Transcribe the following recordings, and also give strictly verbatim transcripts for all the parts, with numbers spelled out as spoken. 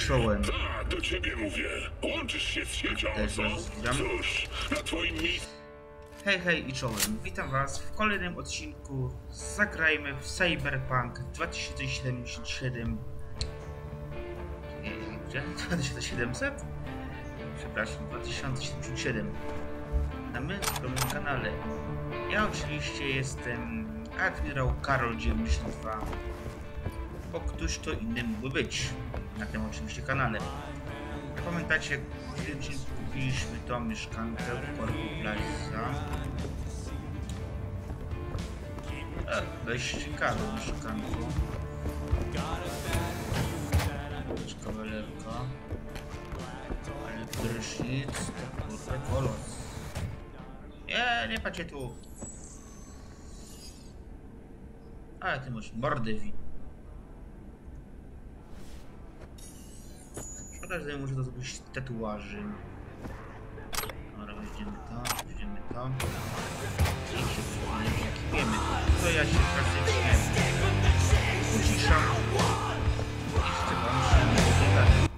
czołem. Tak, do ciebie mówię. Łączysz się z siecią, co? Cóż, na twoim miejscu... Hej, hej i czołem. Witam was w kolejnym odcinku. Zagrajmy w Cyberpunk dwa tysiące siedemdziesiąt siedem. Nie, gdzie? dwa tysiące siedemset? Przepraszam, dwa tysiące siedemdziesiąt siedem. Na my w moim kanale. Ja oczywiście jestem Admirał Karol dziewięćdziesiąt dwa. Bo ktoś to inny mógłby być. Na tym oczywiście kanale. Jak pamiętacie, w tym odcinku kupiliśmy tą mieszkankę w Corpo Plaza. E, dość ciekawe mieszkanko. Też kawalerka. Ale prysznic to kurde kolos. Nie, nie patrzcie tu. Ale ty masz mordę wi. Szkoda, że muszę to zrobić tatuaży. Dobra, weźmiemy to, weźmiemy to. I się wiemy, to ja się klasycznie uciszam. I chcę wam się wygadać.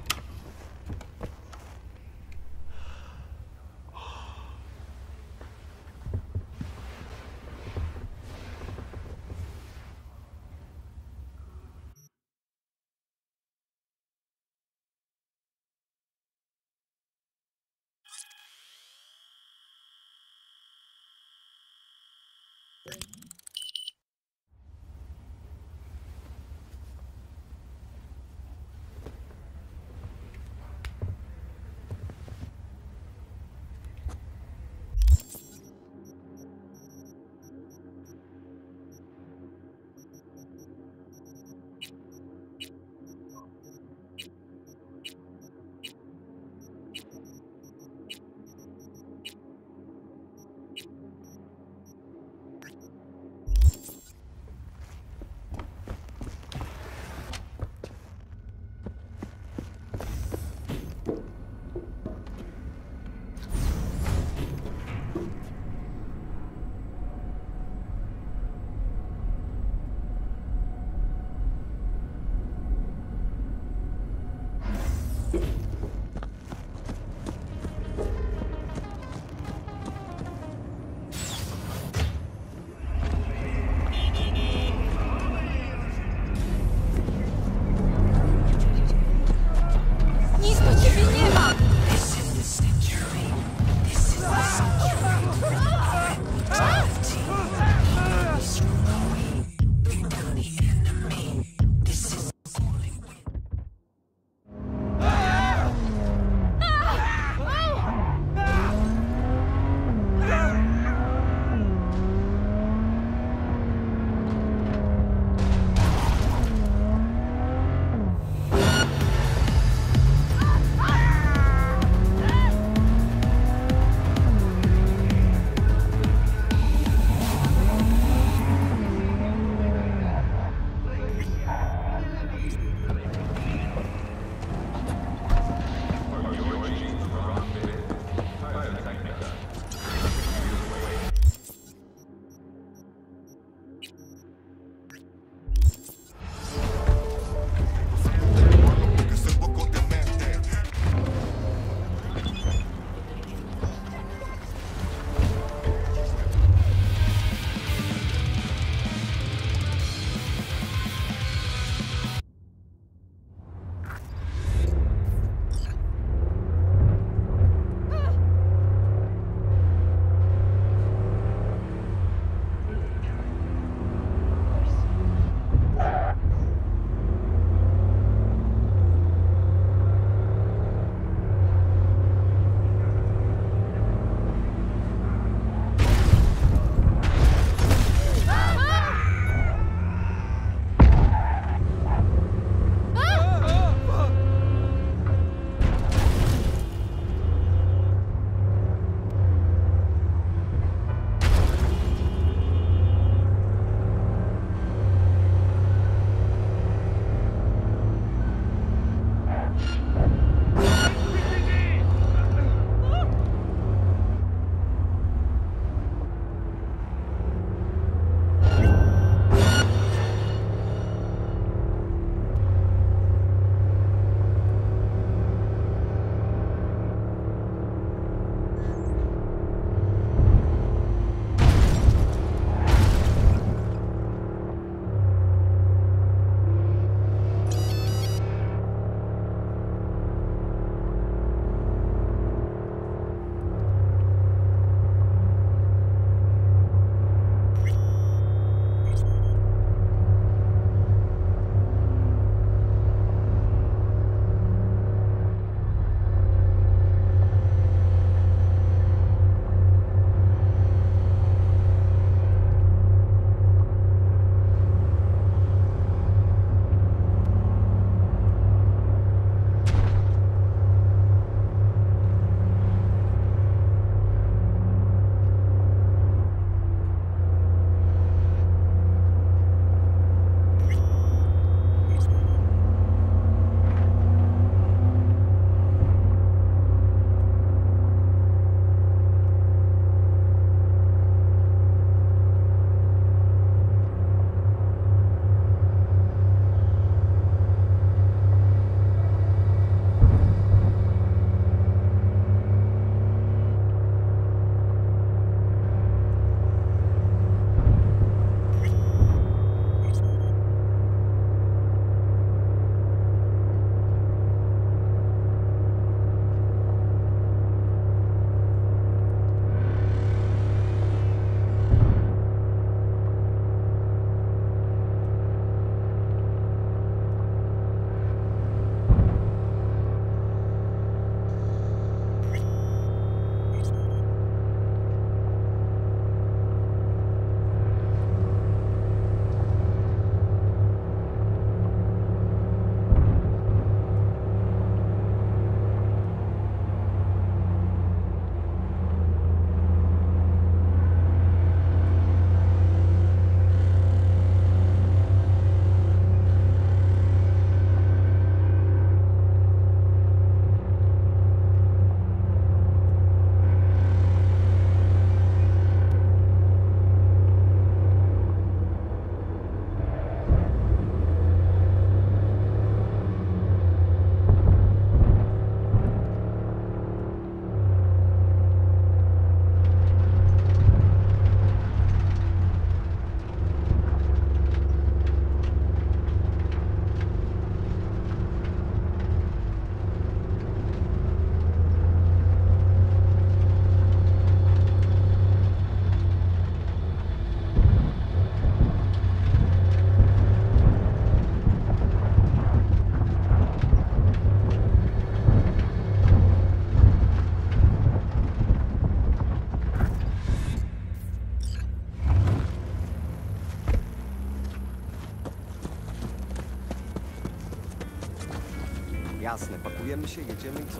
Jasne, pakujemy się, jedziemy i co?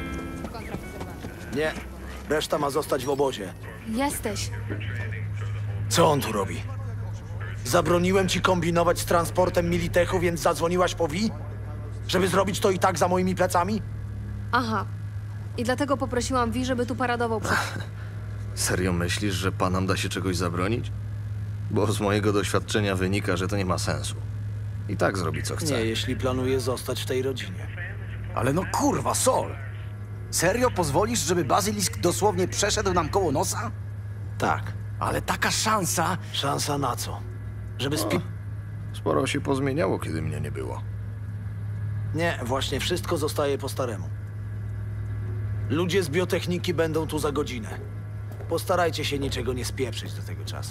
Nie, reszta ma zostać w obozie. Jesteś. Co on tu robi? Zabroniłem ci kombinować z transportem Militechu, więc zadzwoniłaś po Wi? Żeby zrobić to i tak za moimi plecami? Aha. I dlatego poprosiłam Wi, żeby tu paradował przed... Serio myślisz, że panom da się czegoś zabronić? Bo z mojego doświadczenia wynika, że to nie ma sensu. I tak zrobi co chce. Nie, jeśli planuje zostać w tej rodzinie. Ale no kurwa, Sol! Serio pozwolisz, żeby Bazylisk dosłownie przeszedł nam koło nosa? Tak. Ale taka szansa... Szansa na co? Żeby spi... Sporo się pozmieniało, kiedy mnie nie było. Nie, właśnie wszystko zostaje po staremu. Ludzie z biotechniki będą tu za godzinę. Postarajcie się niczego nie spieprzyć do tego czasu.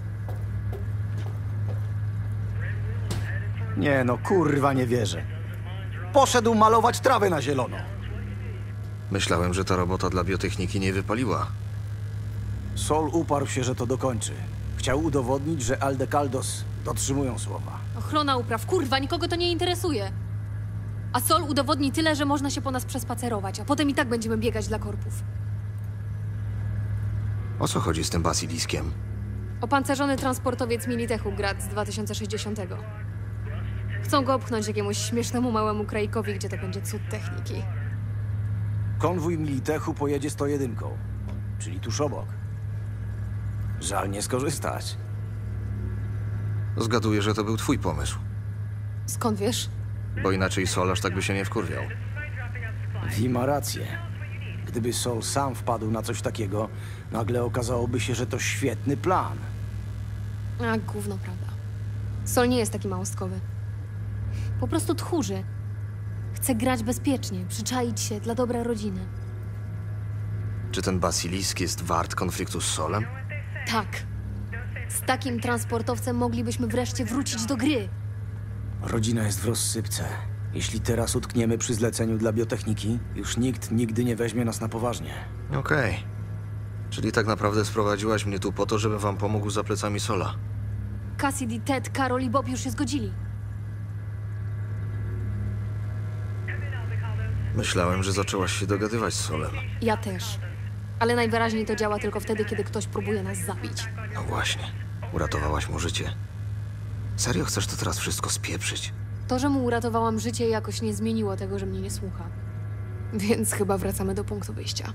Nie no, kurwa, nie wierzę. Poszedł malować trawę na zielono. Myślałem, że ta robota dla biotechniki nie wypaliła. Sol uparł się, że to dokończy. Chciał udowodnić, że Aldecaldos dotrzymują słowa. Ochrona upraw, kurwa, nikogo to nie interesuje. A Sol udowodni tyle, że można się po nas przespacerować, a potem i tak będziemy biegać dla korpów. O co chodzi z tym basiliskiem? Opancerzony transportowiec Militechu Grad z dwa tysiące sześćdziesiątego. Chcą go opchnąć jakiemuś śmiesznemu małemu kraikowi, gdzie to będzie cud techniki. Konwój Militechu pojedzie sto jeden, czyli tuż obok. Żal nie skorzystać. Zgaduję, że to był twój pomysł. Skąd wiesz? Bo inaczej Sol aż tak by się nie wkurwiał. Wi ma rację. Gdyby Sol sam wpadł na coś takiego, nagle okazałoby się, że to świetny plan. A, gówno, prawda. Sol nie jest taki małostkowy. Po prostu tchórzy. Chce grać bezpiecznie, przyczaić się dla dobra rodziny. Czy ten basilisk jest wart konfliktu z Solem? Tak. Z takim transportowcem moglibyśmy wreszcie wrócić do gry. Rodzina jest w rozsypce. Jeśli teraz utkniemy przy zleceniu dla biotechniki, już nikt nigdy nie weźmie nas na poważnie. Okej. Czyli tak naprawdę sprowadziłaś mnie tu po to, żebym wam pomógł za plecami Sola. Cassidy, Ted, Karol i Bob już się zgodzili. Myślałem, że zaczęłaś się dogadywać z Solem. Ja też. Ale najwyraźniej to działa tylko wtedy, kiedy ktoś próbuje nas zabić. No właśnie. Uratowałaś mu życie. Serio chcesz to teraz wszystko spieprzyć? To, że mu uratowałam życie, jakoś nie zmieniło tego, że mnie nie słucha. Więc chyba wracamy do punktu wyjścia.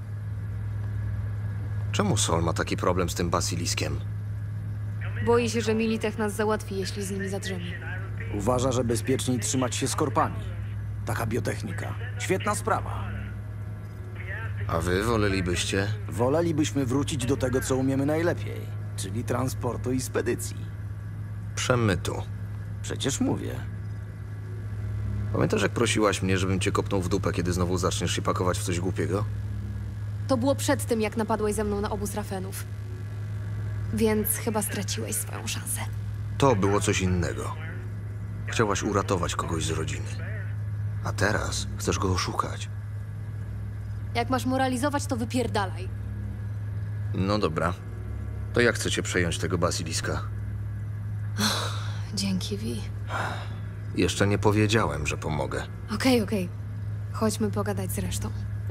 Czemu Sol ma taki problem z tym basiliskiem? Boi się, że Militech nas załatwi, jeśli z nimi zadrzemy. Uważa, że bezpieczniej trzymać się z korpami. Taka biotechnika. Świetna sprawa. A wy wolelibyście? Wolelibyśmy wrócić do tego, co umiemy najlepiej, czyli transportu i spedycji. Przemytu. Przecież mówię. Pamiętasz, jak prosiłaś mnie, żebym cię kopnął w dupę, kiedy znowu zaczniesz się pakować w coś głupiego? To było przed tym, jak napadłeś ze mną na obóz Rafenów. Więc chyba straciłeś swoją szansę. To było coś innego. Chciałaś uratować kogoś z rodziny. A teraz chcesz go oszukać. Jak masz moralizować, to wypierdalaj. No dobra. To jak chcecie przejąć tego basiliska? Dzięki, Vi. Jeszcze nie powiedziałem, że pomogę. Okej, okej. Chodźmy pogadać z resztą.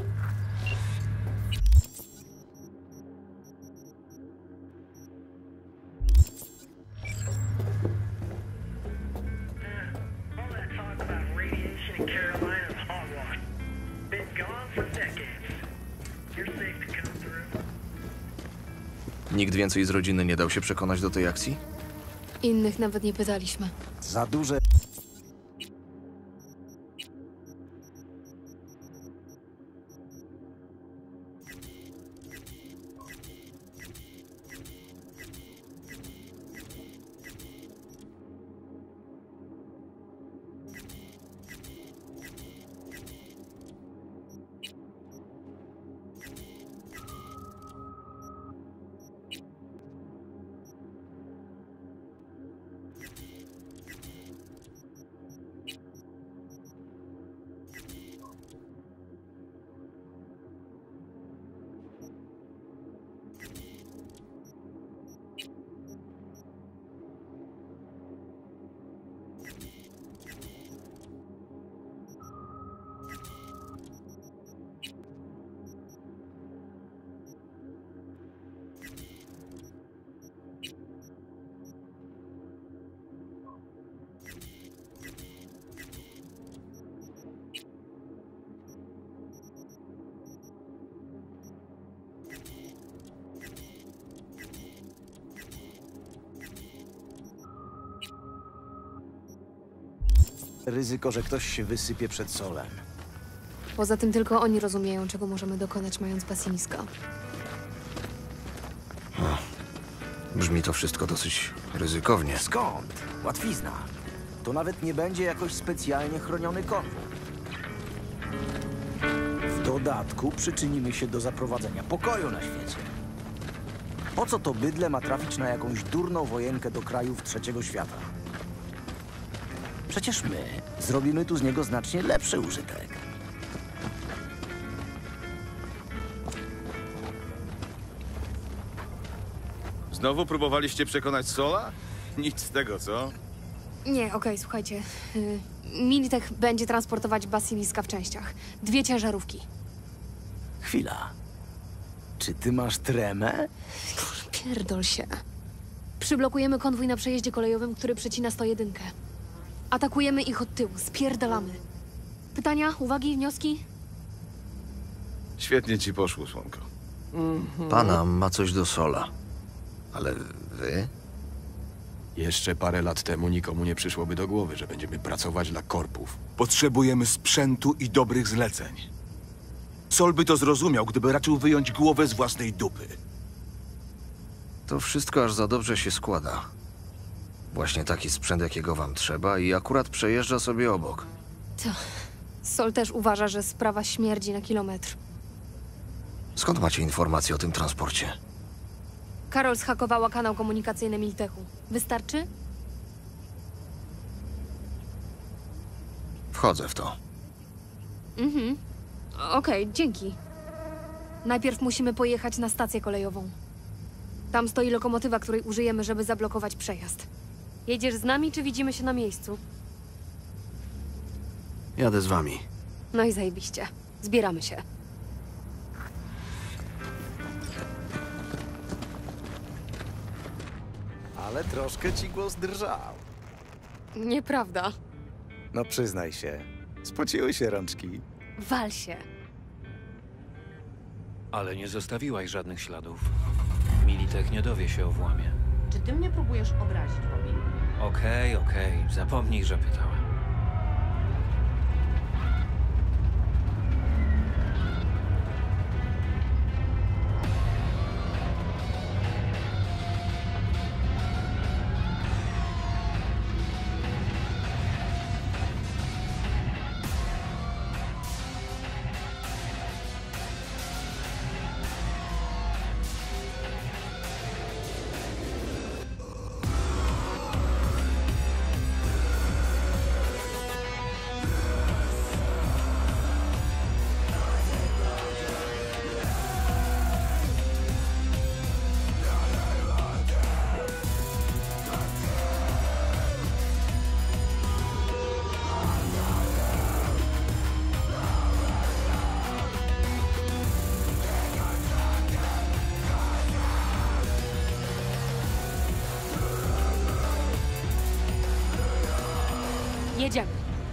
Nikt więcej z rodziny nie dał się przekonać do tej akcji? Innych nawet nie pytaliśmy. Za duże... Ryzyko, że ktoś się wysypie przed Solem. Poza tym tylko oni rozumieją, czego możemy dokonać, mając basiliska. Brzmi to wszystko dosyć ryzykownie. Skąd? Łatwizna. To nawet nie będzie jakoś specjalnie chroniony konwój. W dodatku przyczynimy się do zaprowadzenia pokoju na świecie. Po co to bydle ma trafić na jakąś durną wojenkę do krajów trzeciego świata? Przecież my zrobimy tu z niego znacznie lepszy użytek. Znowu próbowaliście przekonać Sola? Nic z tego, co? Nie, okej, słuchajcie. Yy, Militech będzie transportować basiliska w częściach. Dwie ciężarówki. Chwila. Czy ty masz tremę? Pierdol się. Przyblokujemy konwój na przejeździe kolejowym, który przecina sto jeden. Atakujemy ich od tyłu, spierdalamy. Pytania, uwagi, wnioski? Świetnie ci poszło, słonko. Pana ma coś do Sola. Ale wy? Jeszcze parę lat temu nikomu nie przyszłoby do głowy, że będziemy pracować dla korpów. Potrzebujemy sprzętu i dobrych zleceń. Sol by to zrozumiał, gdyby raczył wyjąć głowę z własnej dupy. To wszystko aż za dobrze się składa. Właśnie taki sprzęt, jakiego wam trzeba i akurat przejeżdża sobie obok. To... Sol też uważa, że sprawa śmierdzi na kilometr. Skąd macie informacje o tym transporcie? Karol zhakowała kanał komunikacyjny Militechu. Wystarczy? Wchodzę w to. Mhm. Okej, dzięki. Najpierw musimy pojechać na stację kolejową. Tam stoi lokomotywa, której użyjemy, żeby zablokować przejazd. Jedziesz z nami, czy widzimy się na miejscu? Jadę z wami. No i zajebiście. Zbieramy się. Ale troszkę ci głos drżał. Nieprawda. No przyznaj się. Spociły się rączki. Wal się. Ale nie zostawiłaś żadnych śladów. Militech nie dowie się o włamie. Czy ty mnie próbujesz obrazić, Bobby? Okej, okej. Zapomnij, że pytałem. Jedziemy.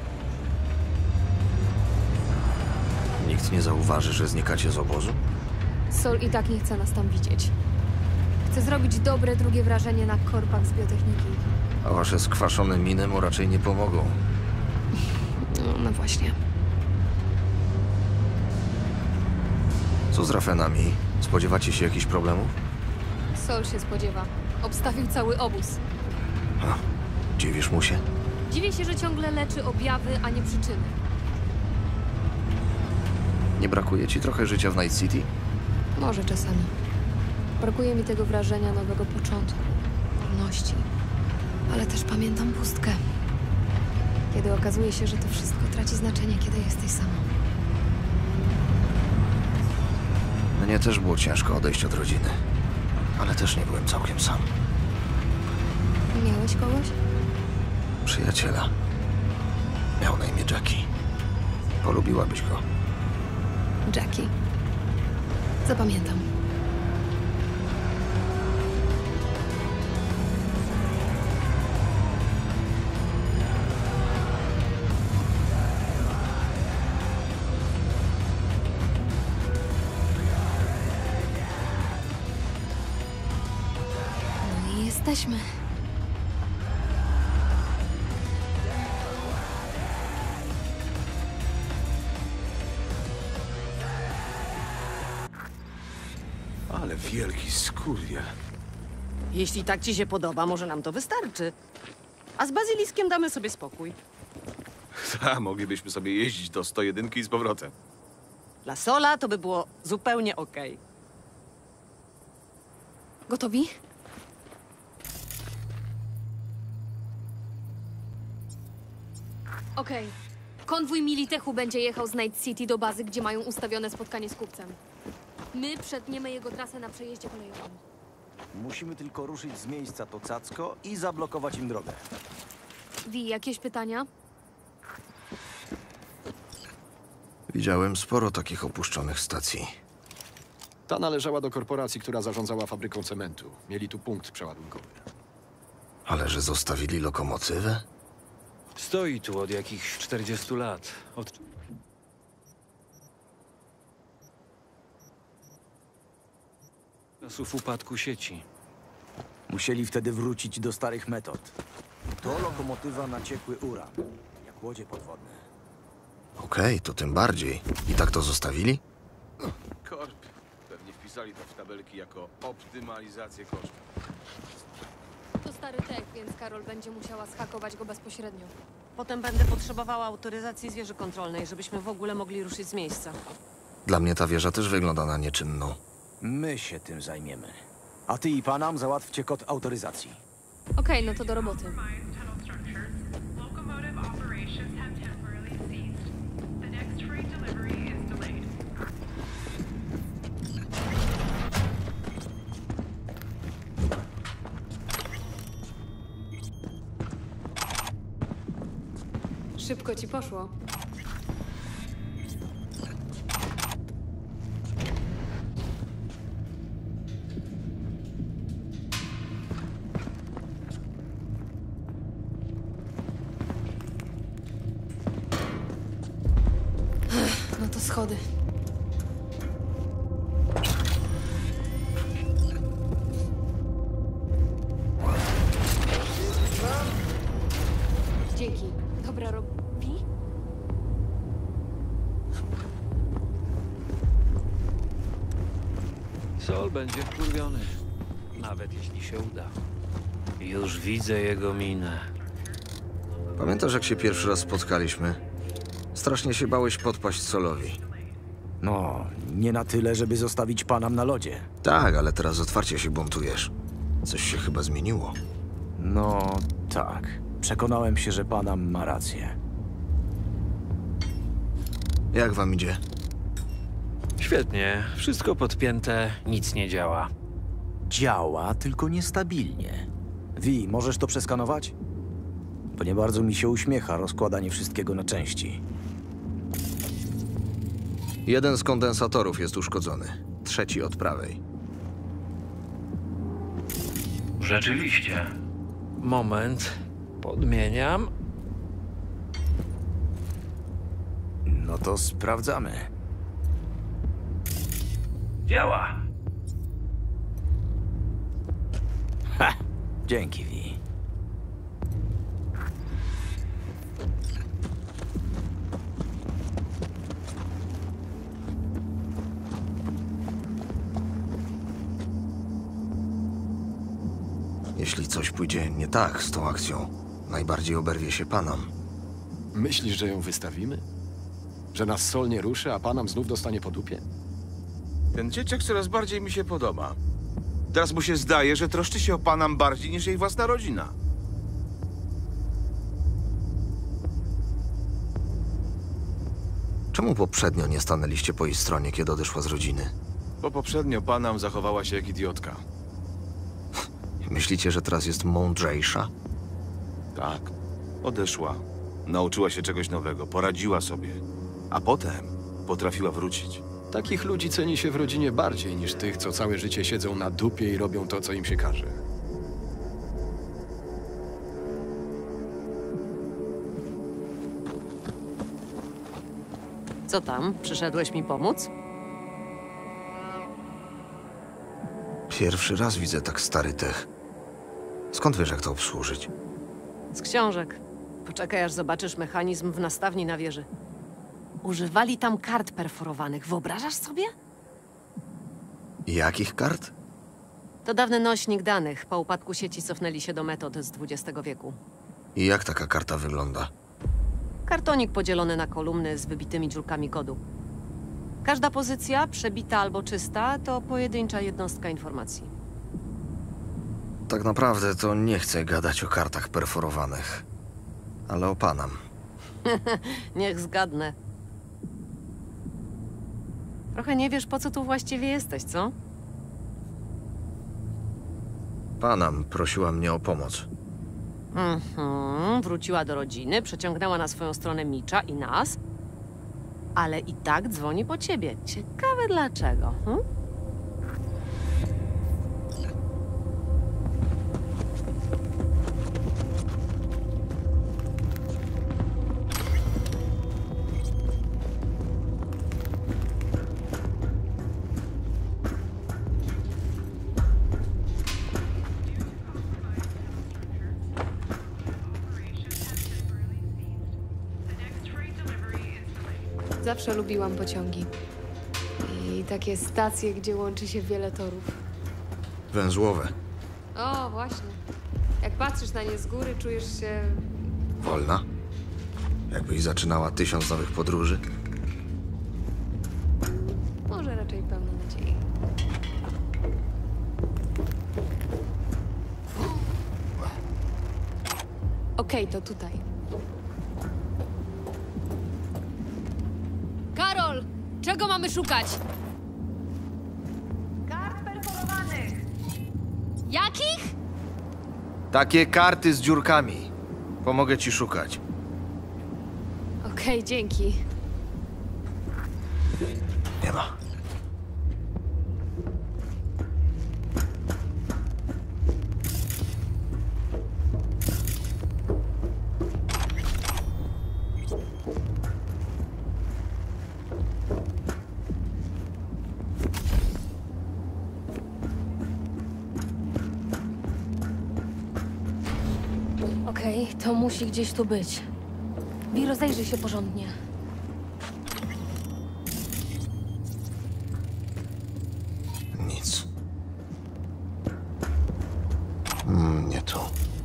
Nikt nie zauważy, że znikacie z obozu? Sol i tak nie chce nas tam widzieć. Chce zrobić dobre drugie wrażenie na korpach z biotechniki. A wasze skwaszone miny mu raczej nie pomogą. No, no właśnie. Co z Rafenami? Spodziewacie się jakichś problemów? Sol się spodziewa. Obstawił cały obóz. A, dziwisz mu się? Dziwię się, że ciągle leczy objawy, a nie przyczyny. Nie brakuje ci trochę życia w Night City? Może czasami. Brakuje mi tego wrażenia nowego początku, wolności. Ale też pamiętam pustkę. Kiedy okazuje się, że to wszystko traci znaczenie, kiedy jesteś sama. Mnie też było ciężko odejść od rodziny. Ale też nie byłem całkiem sam. Miałeś kogoś? Przyjaciela. Miał na imię Jackie. Polubiłabyś go. Jackie. Zapamiętam. No i jesteśmy. Wielki skurwiel. Jeśli tak ci się podoba, może nam to wystarczy. A z bazyliskiem damy sobie spokój. Ta, moglibyśmy sobie jeździć do sto jeden i z powrotem. Dla Sola to by było zupełnie okej. Gotowi? Okej. Konwój Militechu będzie jechał z Night City do bazy, gdzie mają ustawione spotkanie z kupcem. My przetniemy jego trasę na przejeździe kolejowym. Musimy tylko ruszyć z miejsca to cacko i zablokować im drogę. Wi, jakieś pytania? Widziałem sporo takich opuszczonych stacji. Ta należała do korporacji, która zarządzała fabryką cementu. Mieli tu punkt przeładunkowy. Ale że zostawili lokomotywę? Stoi tu od jakichś czterdziestu lat. Od czasów upadku sieci. Musieli wtedy wrócić do starych metod. To lokomotywa na ciekły uran, jak łodzie podwodne. Okej, to tym bardziej. I tak to zostawili? Korp. Pewnie wpisali to w tabelki jako optymalizację kosztów. To stary tech, więc Karol będzie musiała zhakować go bezpośrednio. Potem będę potrzebowała autoryzacji z wieży kontrolnej, żebyśmy w ogóle mogli ruszyć z miejsca. Dla mnie ta wieża też wygląda na nieczynną. My się tym zajmiemy. A ty i Panam załatwcie kod autoryzacji. Okej, no to do roboty. Szybko ci poszło. No to schody. Dzięki. Dobra robi? Sol będzie wkurwiony. Nawet jeśli się uda. Już widzę jego minę. Pamiętasz, jak się pierwszy raz spotkaliśmy? Strasznie się bałeś podpaść Solowi. No, nie na tyle, żeby zostawić Panam na lodzie. Tak, ale teraz otwarcie się buntujesz. Coś się chyba zmieniło. No, tak. Przekonałem się, że Panam ma rację. Jak wam idzie? Świetnie. Wszystko podpięte, nic nie działa. Działa, tylko niestabilnie. Wi, możesz to przeskanować? To nie bardzo mi się uśmiecha rozkładanie wszystkiego na części. Jeden z kondensatorów jest uszkodzony. Trzeci od prawej. Rzeczywiście. Moment. Podmieniam. No to sprawdzamy. Działa. Ha! Dzięki, Wi. Jeśli coś pójdzie nie tak z tą akcją, najbardziej oberwie się Panam. Myślisz, że ją wystawimy? Że nas Sol nie ruszy, a Panam znów dostanie po dupie? Ten dzieciak coraz bardziej mi się podoba. Teraz mu się zdaje, że troszczy się o Panam bardziej niż jej własna rodzina. Czemu poprzednio nie stanęliście po jej stronie, kiedy odeszła z rodziny? Bo poprzednio Panam zachowała się jak idiotka. Myślicie, że teraz jest mądrzejsza? Tak. Odeszła. Nauczyła się czegoś nowego, poradziła sobie. A potem potrafiła wrócić. Takich ludzi ceni się w rodzinie bardziej niż tych, co całe życie siedzą na dupie i robią to, co im się każe. Co tam? Przyszedłeś mi pomóc? Pierwszy raz widzę tak stary tech. Skąd wiesz, jak to obsłużyć? Z książek. Poczekaj, aż zobaczysz mechanizm w nastawni na wieży. Używali tam kart perforowanych. Wyobrażasz sobie? Jakich kart? To dawny nośnik danych. Po upadku sieci cofnęli się do metod z dwudziestego wieku. I jak taka karta wygląda? Kartonik podzielony na kolumny z wybitymi dziurkami kodu. Każda pozycja, przebita albo czysta, to pojedyncza jednostka informacji. Tak naprawdę to nie chcę gadać o kartach perforowanych, ale o Panam. Niech zgadnę. Trochę nie wiesz, po co tu właściwie jesteś, co? Panam prosiła mnie o pomoc. Mhm, wróciła do rodziny, przeciągnęła na swoją stronę Mitcha i nas, ale i tak dzwoni po ciebie. Ciekawe dlaczego, hm? Zawsze lubiłam pociągi. I takie stacje, gdzie łączy się wiele torów. Węzłowe. O, właśnie. Jak patrzysz na nie z góry, czujesz się... Wolna? Jakbyś zaczynała tysiąc nowych podróży? Może raczej pełna nadziei. Okej, to tutaj. Karol! Czego mamy szukać? Kart perforowanych! Jakich? Takie karty z dziurkami. Pomogę ci szukać. Okej, dzięki. Nie ma. Okej, to musi gdzieś tu być. Wi, rozejrzyj się porządnie. Nic. Mm, nie tu.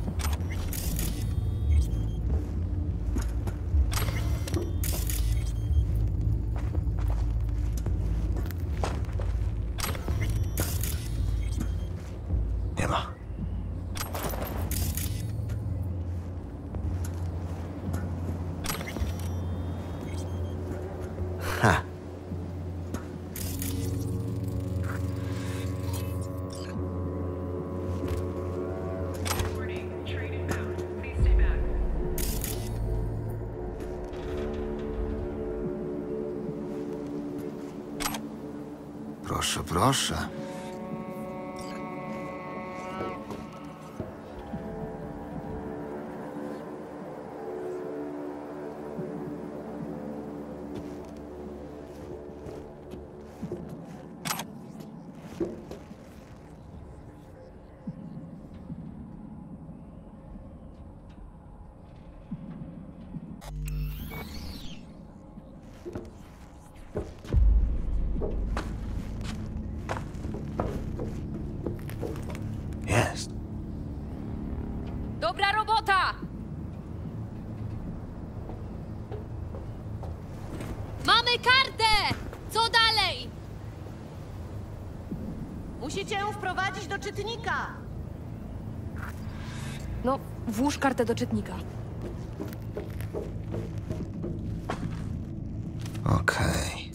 Nie ma. Ha. Proszę, proszę. Jest. Dobra robota! Mamy kartę! Co dalej? Musicie ją wprowadzić do czytnika! No, włóż kartę do czytnika. Okej.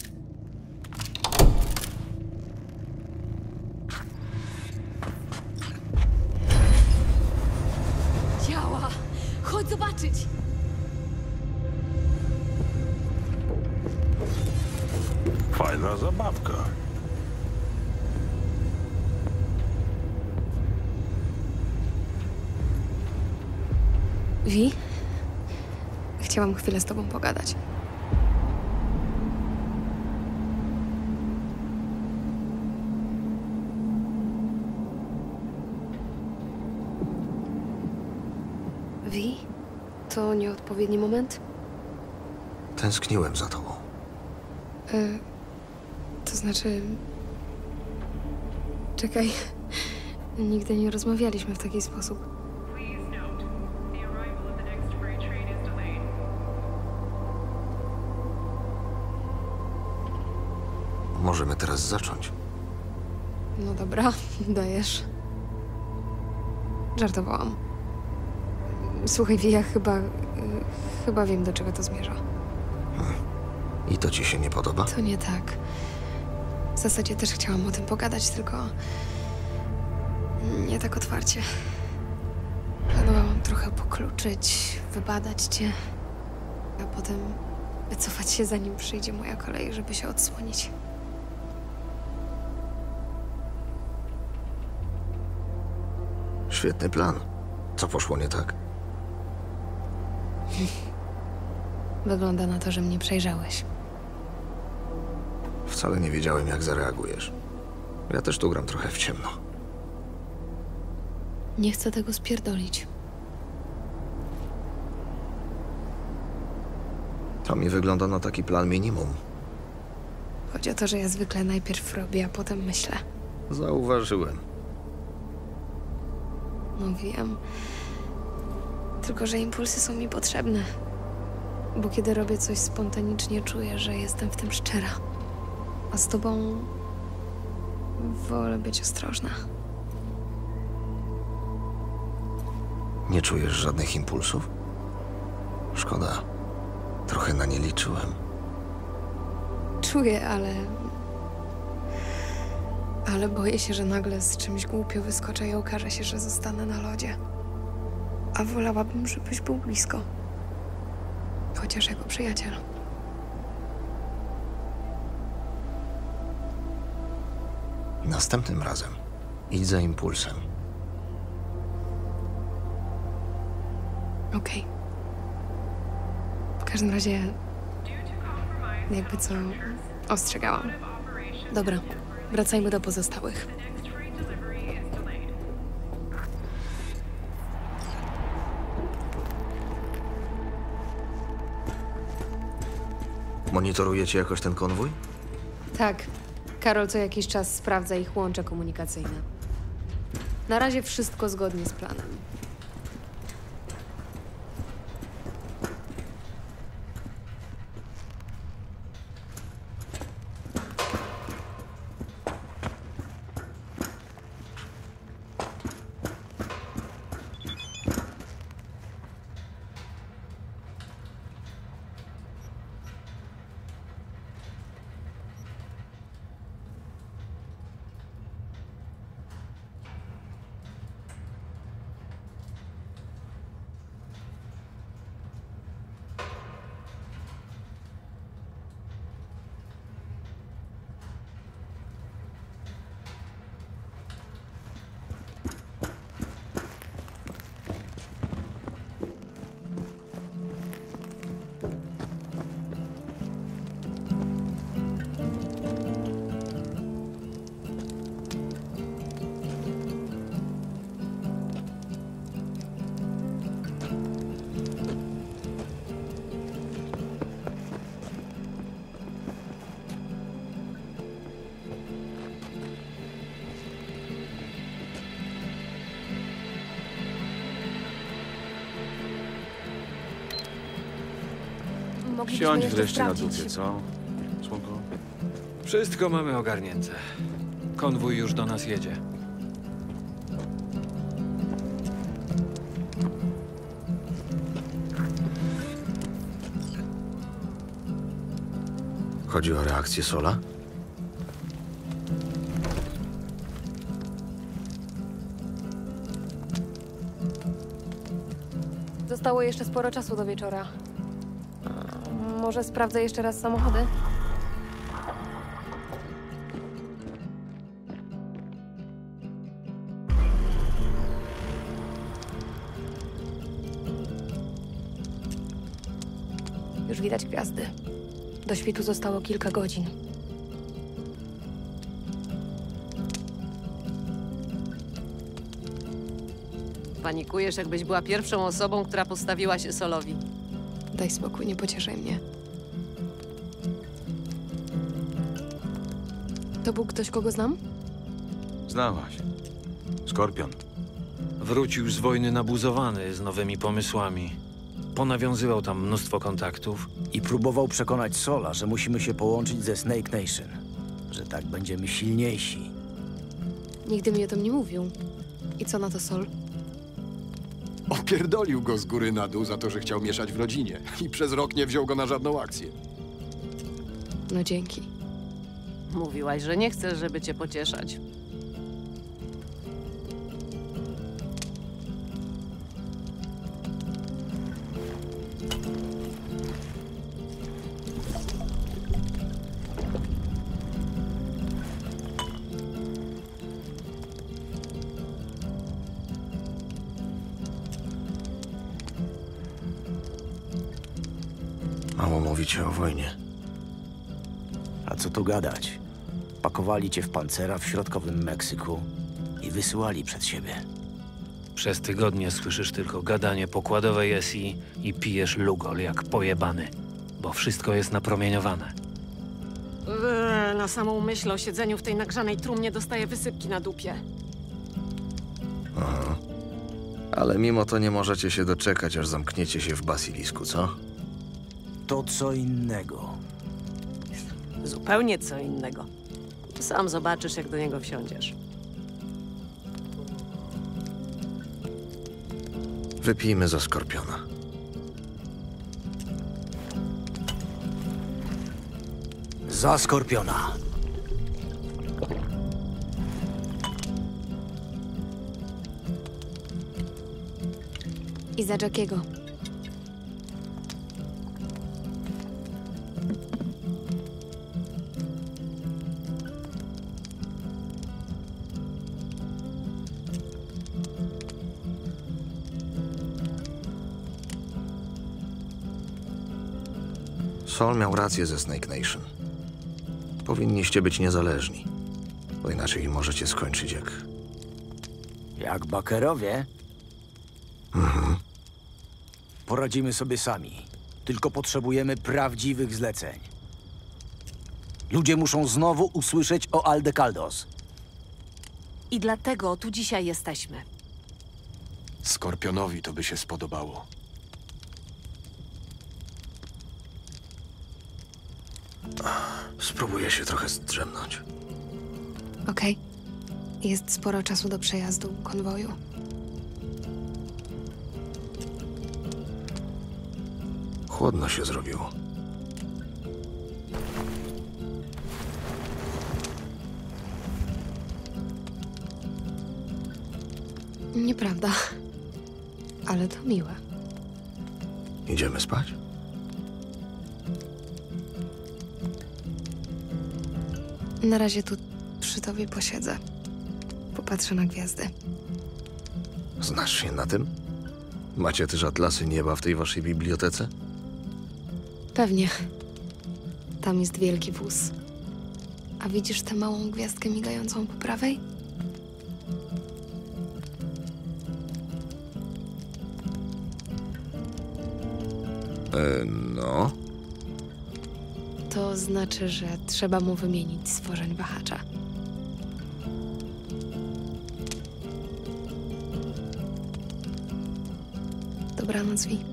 Działa! Chodź zobaczyć! Fajna zabawka. Wi? Chciałam chwilę z tobą pogadać. Wi? To nieodpowiedni moment? Tęskniłem za tobą. Y, to znaczy... Czekaj. Nigdy nie rozmawialiśmy w taki sposób. Możemy teraz zacząć. No dobra, dajesz. Żartowałam. Słuchaj, Wi, ja chyba... y, chyba wiem, do czego to zmierza. I to ci się nie podoba? To nie tak. W zasadzie też chciałam o tym pogadać, tylko... nie tak otwarcie. Planowałam trochę pokluczyć, wybadać cię, a potem wycofać się, zanim przyjdzie moja kolej, żeby się odsłonić. Świetny plan. Co poszło nie tak? Wygląda na to, że mnie przejrzałeś. Wcale nie wiedziałem, jak zareagujesz. Ja też tu gram trochę w ciemno. Nie chcę tego spierdolić. To mi wygląda na taki plan minimum. Chodzi o to, że ja zwykle najpierw robię, a potem myślę. Zauważyłem. No wiem. Tylko, że impulsy są mi potrzebne. Bo kiedy robię coś spontanicznie, czuję, że jestem w tym szczera. A z tobą wolę być ostrożna. Nie czujesz żadnych impulsów? Szkoda. Trochę na nie liczyłem. Czuję, ale... Ale boję się, że nagle z czymś głupio wyskoczę i okaże się, że zostanę na lodzie. A wolałabym, żebyś był blisko. Chociaż jako przyjaciel. Następnym razem idź za impulsem. Okej. W każdym razie... jakby co... ostrzegałam. Dobra, wracajmy do pozostałych. Monitorujecie jakoś ten konwój? Tak. Karol co jakiś czas sprawdza ich łącze komunikacyjne. Na razie wszystko zgodnie z planem. Moglibyśmy Siądź jeszcze wreszcie na sprawdzić. dupie, co? Słonko? Wszystko mamy ogarnięte. Konwój już do nas jedzie. Chodzi o reakcję Sola? Zostało jeszcze sporo czasu do wieczora. Może sprawdzę jeszcze raz samochody? Już widać gwiazdy. Do świtu zostało kilka godzin. Panikujesz, jakbyś była pierwszą osobą, która postawiła się Solowi. Daj spokój, nie pocieszaj mnie. To był ktoś, kogo znam? Znałaś. Skorpion. Wrócił z wojny nabuzowany z nowymi pomysłami. Ponawiązywał tam mnóstwo kontaktów. I próbował przekonać Sola, że musimy się połączyć ze Snake Nation. Że tak będziemy silniejsi. Nigdy mi o tym nie mówił. I co na to Sol? Opierdolił go z góry na dół za to, że chciał mieszać w rodzinie. I przez rok nie wziął go na żadną akcję. No dzięki. Mówiłaś, że nie chcesz, żeby cię pocieszać. Mało mówicie o wojnie. A co tu gadać? Pakowali cię w pancera w środkowym Meksyku i wysyłali przed siebie. Przez tygodnie słyszysz tylko gadanie pokładowej S I i pijesz Lugol jak pojebany, bo wszystko jest napromieniowane. Eee, na samą myśl o siedzeniu w tej nagrzanej trumnie dostaję wysypki na dupie. Aha. Ale mimo to nie możecie się doczekać, aż zamkniecie się w basilisku, co? To co innego. Zupełnie co innego. Sam zobaczysz, jak do niego wsiądziesz. Wypijmy za Skorpiona. Za Skorpiona. I za Jackiego. Sol miał rację ze Snake Nation. Powinniście być niezależni, bo inaczej możecie skończyć jak... Jak bakerowie? Mhm. Poradzimy sobie sami. Tylko potrzebujemy prawdziwych zleceń. Ludzie muszą znowu usłyszeć o Aldecaldos. I dlatego tu dzisiaj jesteśmy. Skorpionowi to by się spodobało. Spróbuję się trochę zdrzemnąć. Okej. Jest sporo czasu do przejazdu konwoju. Chłodno się zrobiło. Nieprawda. Ale to miłe. Idziemy spać? Na razie tu przy tobie posiedzę. Popatrzę na gwiazdy. Znasz się na tym? Macie też atlasy nieba w tej waszej bibliotece? Pewnie. Tam jest wielki wóz. A widzisz tę małą gwiazdkę migającą po prawej? E, no. To znaczy, że trzeba mu wymienić stworzeń wahacza. Dobranoc, Vi.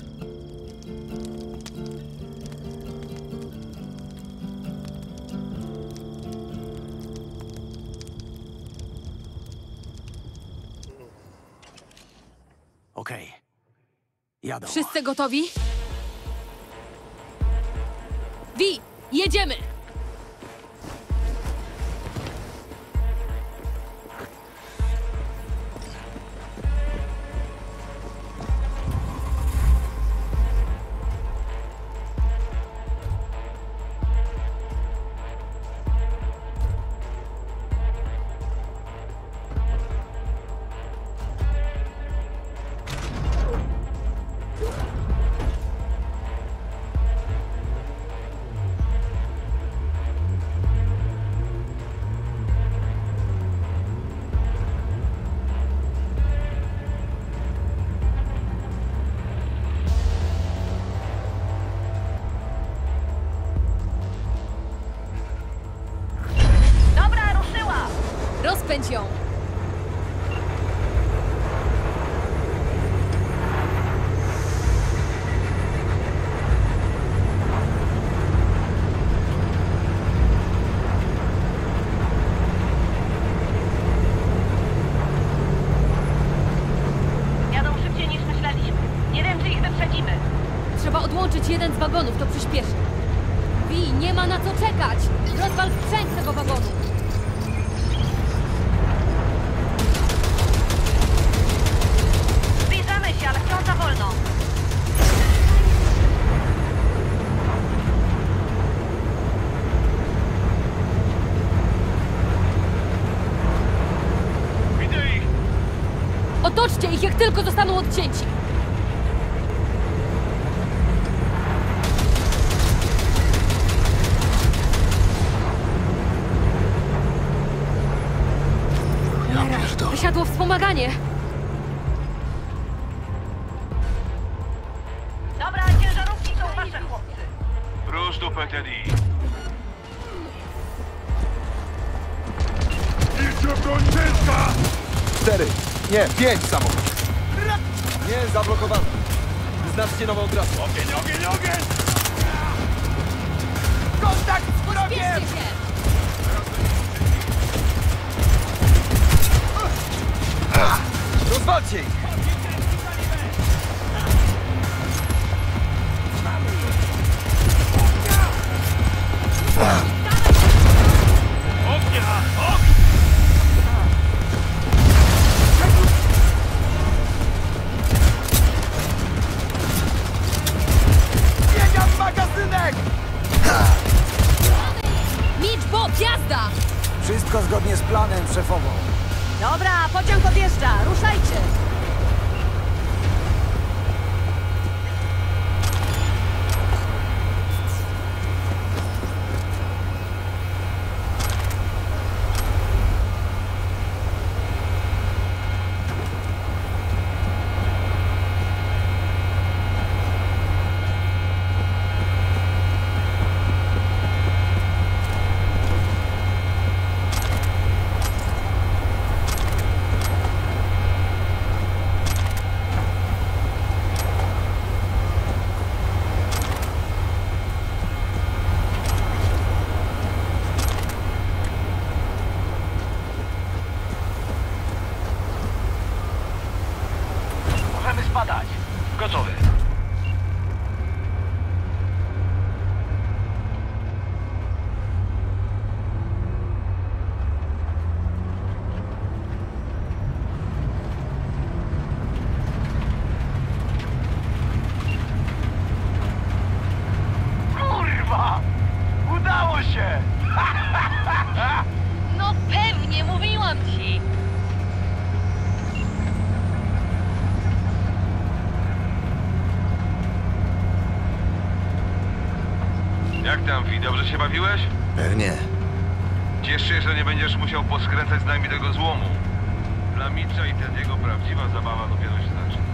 Okej. Jadą. Wszyscy gotowi? Vi, jedziemy! jeden z wagonów, to przyspieszy. Wi, nie ma na co czekać! Rozwal sprzęt tego wagonu! Zbliżamy się, ale wciąż za wolno. Widzę ich! Otoczcie ich, jak tylko zostaną odcięci! Wysiadło wspomaganie! Dobra, ciężarówki są wasze, chłopcy. Rusz do P T D. Idźcie broń ciężka! Cztery, nie, pięć samochodów. Nie, zablokowano. Wyznaczcie nową trasę. Ogień, ogień, ogień! Kontakt z wrogiem! Pośpieszcie się! Rozwalcie ich! Ognia! Ognia! Biegam magazynek! Mitch, Bob, jazda! Wszystko zgodnie z planem, szefową. Dobra, pociąg odjeżdża. Ruszajcie. Możemy spadać. Gotowy. Kurwa! Udało się! No pewnie, mówiłam ci. Jak tam, Fi? Dobrze się bawiłeś? Pewnie. Ciesz się, że nie będziesz musiał poskręcać z nami tego złomu. Dla Mitcha i Tediego prawdziwa zabawa dopiero się zaczyna.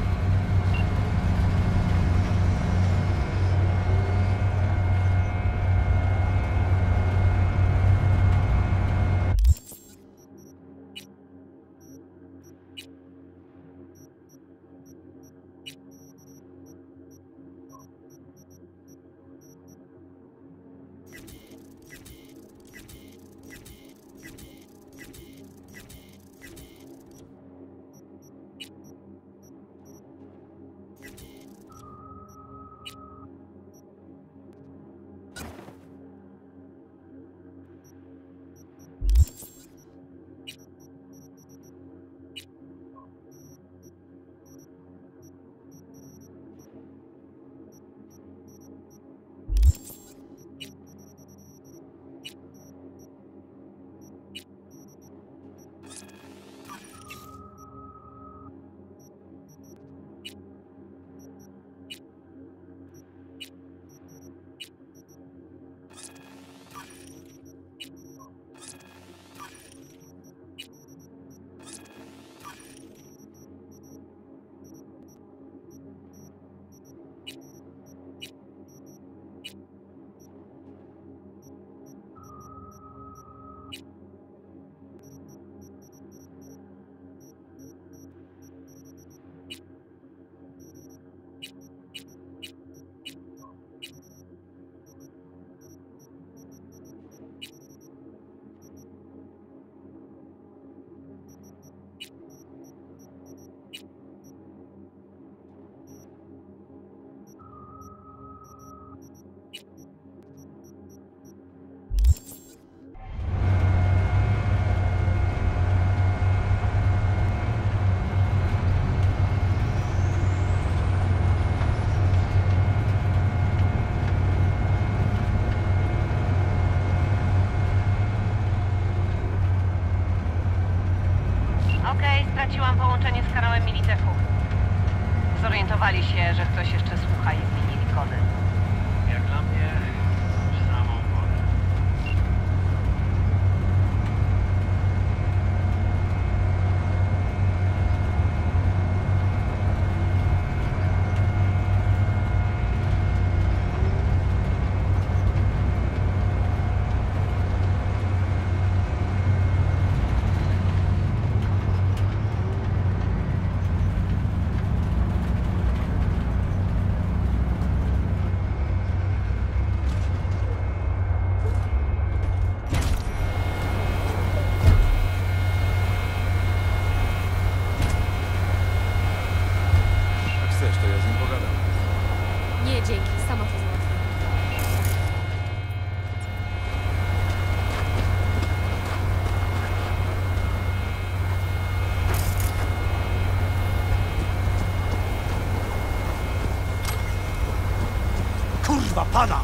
całym Militechu. Zorientowali się, że ktoś jeszcze słucha i zmienili kody. Jak dla mnie, samą wodę. Jak chcesz, to ja z nim pogadam. Nie, dzięki, sama to załatwię. Kurwa, pana!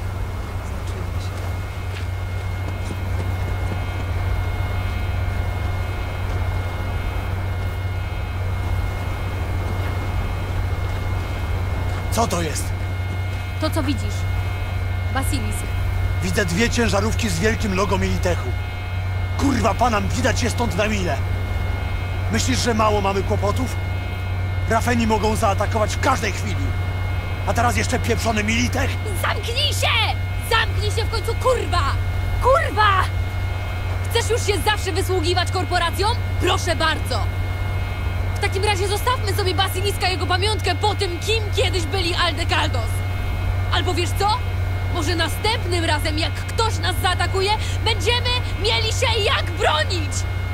Co to jest? To, co widzisz. Basilisk. Widzę dwie ciężarówki z wielkim logo Militechu. Kurwa, panam, widać je stąd na mile. Myślisz, że mało mamy kłopotów? Rafeni mogą zaatakować w każdej chwili. A teraz jeszcze pieprzony Militech? Zamknij się! Zamknij się w końcu, kurwa! Kurwa! Chcesz już się zawsze wysługiwać korporacjom? Proszę bardzo! W takim razie zostawmy sobie Basiliska, jego pamiątkę po tym, kim kiedyś byli Aldekaldos. Albo wiesz co? Może następnym razem, jak ktoś nas zaatakuje, będziemy mieli się jak bronić!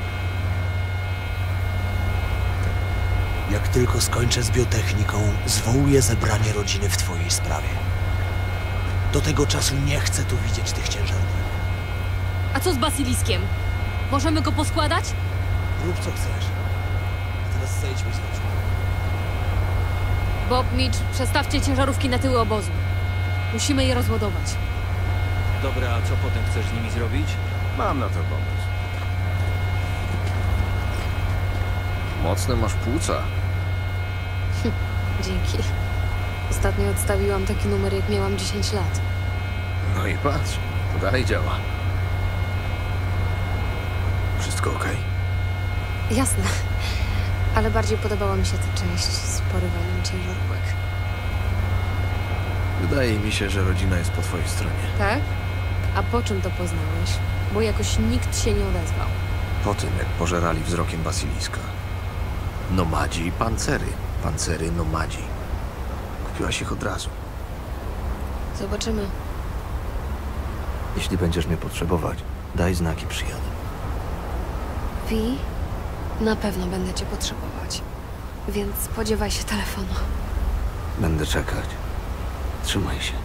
Jak tylko skończę z biotechniką, zwołuję zebranie rodziny w twojej sprawie. Do tego czasu nie chcę tu widzieć tych ciężarówek. A co z Basiliskiem? Możemy go poskładać? Rób co chcesz. Teraz zejdźmy z oczu. Bob, Mitch, przestawcie ciężarówki na tyły obozu. Musimy je rozładować. Dobra, a co potem chcesz z nimi zrobić? Mam na to pomysł. Mocne masz płuca. Dzięki. Ostatnio odstawiłam taki numer, jak miałam dziesięć lat. No i patrz, to dalej działa. Wszystko okej? Jasne. Ale bardziej podobała mi się ta część z porywaniem ciężarówek. Wydaje mi się, że rodzina jest po twojej stronie. Tak? A po czym to poznałeś? Bo jakoś nikt się nie odezwał. Po tym, jak pożerali wzrokiem Basiliska. Nomadzi i pancery. Pancery, nomadzi. Kupiłaś ich od razu. Zobaczymy. Jeśli będziesz mnie potrzebować, daj znaki, przyjadę. Wi, na pewno będę cię potrzebować. Więc spodziewaj się telefonu. Będę czekać. Trzymaj się.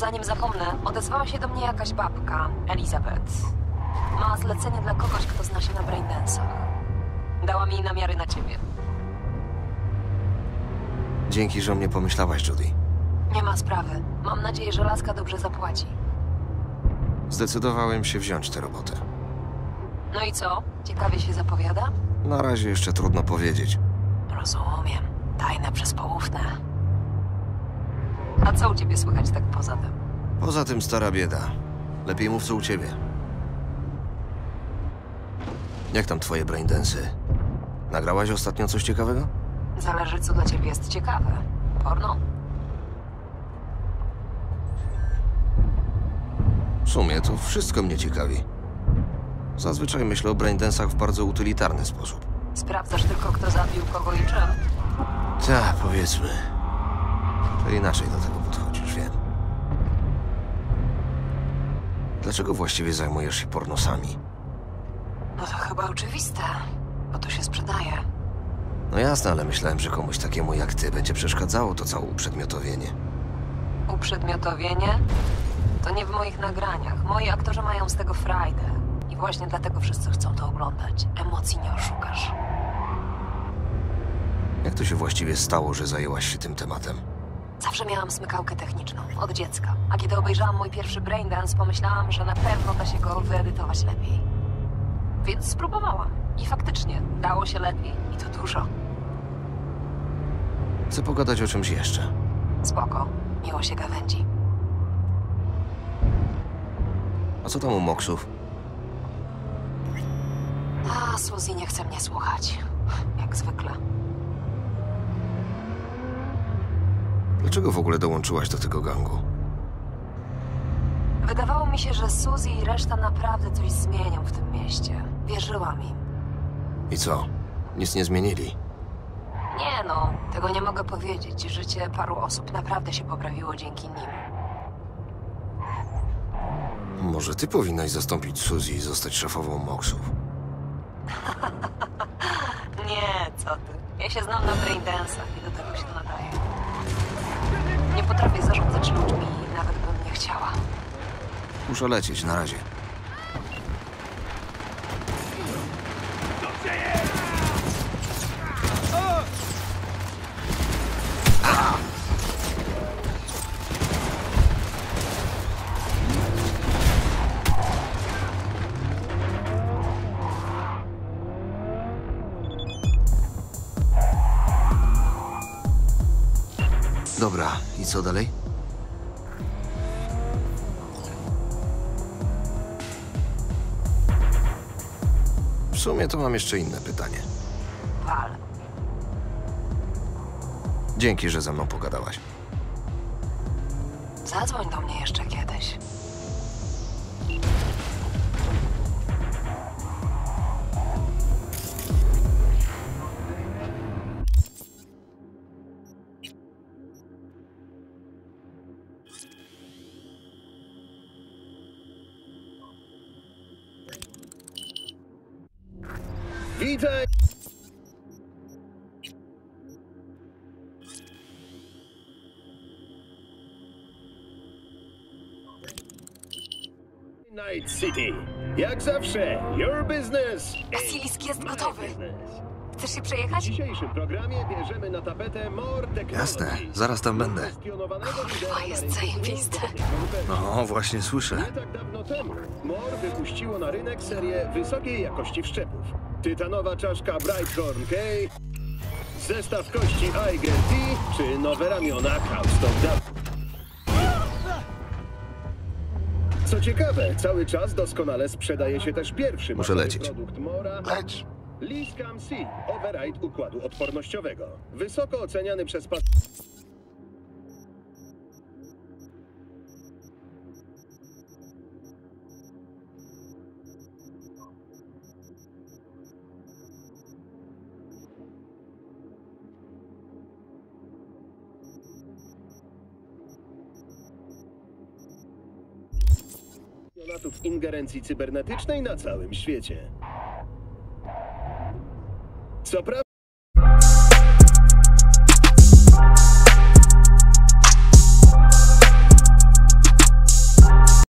zanim zapomnę, odezwała się do mnie jakaś babka, Elizabeth. Ma zlecenie dla kogoś, kto zna się na braindensach. Dała mi namiary na ciebie. Dzięki, że o mnie pomyślałaś, Judy. Nie ma sprawy. Mam nadzieję, że laska dobrze zapłaci. Zdecydowałem się wziąć tę robotę. No i co? Ciekawie się zapowiada? Na razie jeszcze trudno powiedzieć. Rozumiem. Tajne przez poufne. A co u ciebie słychać tak poza tym? Poza tym stara bieda. Lepiej mów, co u ciebie. Jak tam twoje braindensy? Nagrałaś ostatnio coś ciekawego? Zależy, co dla ciebie jest ciekawe. Porno? W sumie to wszystko mnie ciekawi. Zazwyczaj myślę o braindensach w bardzo utylitarny sposób. Sprawdzasz tylko, kto zabił kogo i czym? Tak, powiedzmy. To inaczej do tego podchodzisz, wiem. Dlaczego właściwie zajmujesz się pornosami? No to chyba oczywiste, bo to się sprzedaje. No jasne, ale myślałem, że komuś takiemu jak ty będzie przeszkadzało to całe uprzedmiotowienie. Uprzedmiotowienie? To nie w moich nagraniach. Moi aktorzy mają z tego frajdę. I właśnie dlatego wszyscy chcą to oglądać. Emocji nie oszukasz. Jak to się właściwie stało, że zajęłaś się tym tematem? Zawsze miałam smykałkę techniczną, od dziecka. A kiedy obejrzałam mój pierwszy braindance, pomyślałam, że na pewno da się go wyedytować lepiej. Więc spróbowałam. I faktycznie, dało się lepiej. I to dużo. Chcę pogadać o czymś jeszcze. Spoko. Miło się gawędzi. A co tam u Moksów? A, Suzy nie chce mnie słuchać. Jak zwykle. Dlaczego w ogóle dołączyłaś do tego gangu? Wydawało mi się, że Suzy i reszta naprawdę coś zmienią w tym mieście. Wierzyłam im. I co? Nic nie zmienili? Nie no, tego nie mogę powiedzieć. Życie paru osób naprawdę się poprawiło dzięki nim. Może ty powinnaś zastąpić Suzy i zostać szefową Moksów? Nie, co ty. Ja się znam na braindensach i do tego się nadaję. Nie potrafię zarządzać ludźmi, nawet bym nie chciała. Muszę lecieć, na razie. Dobra, i co dalej? W sumie to mam jeszcze inne pytanie. Wal. Dzięki, że ze mną pogadałaś. Zadzwoń do mnie jeszcze kiedyś. Witaj! Night City. Jak zawsze, your business. Basilisk jest gotowy. Chcesz się przejechać? W dzisiejszym programie bierzemy na tapetę More Technologies. Jasne, zaraz tam będę. Kurwa, jest zajebiste. No, właśnie słyszę. Nie tak dawno temu More wypuściło na rynek serię wysokiej jakości wszczepów. Tytanowa czaszka Brighthorn K, zestaw kości Eiger T, czy nowe ramiona Cowstock W. Co ciekawe, cały czas doskonale sprzedaje się też pierwszy Muszę lecieć. produkt Mora. Leć. Liscam C, override układu odpornościowego. Wysoko oceniany przez pas... ingerencji cybernetycznej na całym świecie. Co prawda